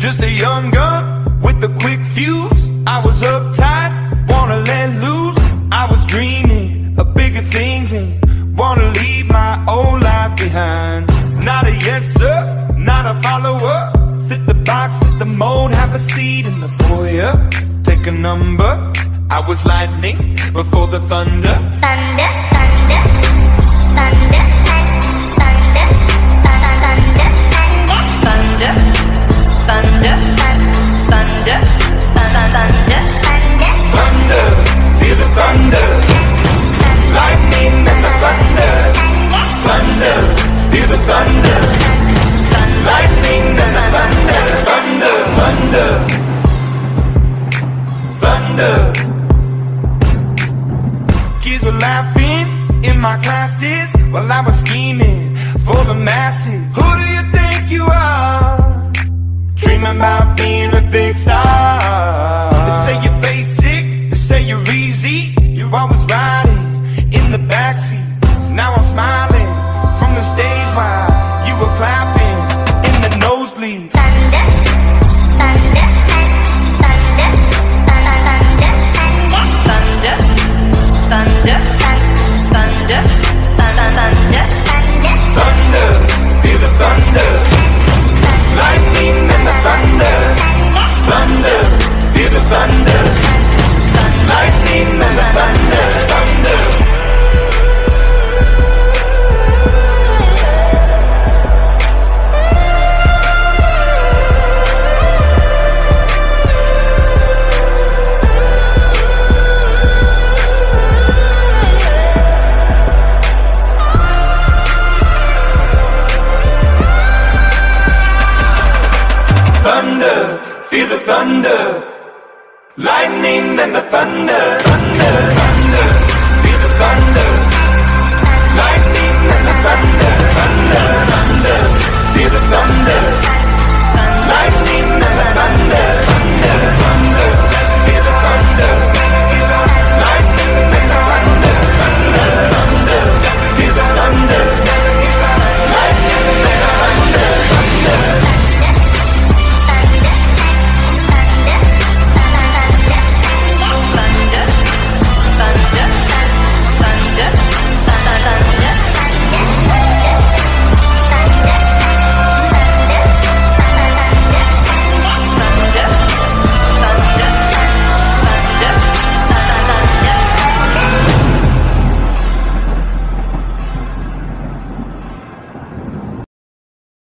Just a young gun with a quick fuse. I was uptight, wanna let loose. I was dreaming of bigger things and wanna leave my old life behind. Not a yes sir, not a follower. Fit the box, fit the mold, have a seat in the foyer. Take a number. I was lightning before the thunder. Thunder, thunder, thunder, thunder, thunder, thunder, thunder, thunder, thunder, thunder, feel the thunder. Lightning and the thunder. Thunder, feel the thunder. Lightning and the thunder. Thunder, thunder, thunder. Kids were laughing in my classes while I was scheming for the masses. Who do you think you are? Dreaming about being a big star. They say you're basic, they say you're easy. You're always riding in the backseat. Now I'm smiling from the stage while you were clapping in the nosebleeds. thunder, thunder, thunder, thunder, thunder, thunder, thunder, thunder, Thunder, feel the thunder. Lightning and the thunder. Thunder, feel the thunder. Lightning and the thunder. Thunder. Thunder, feel the thunder. Lightning and the thunder. Thunder, thunder, feel the thunder.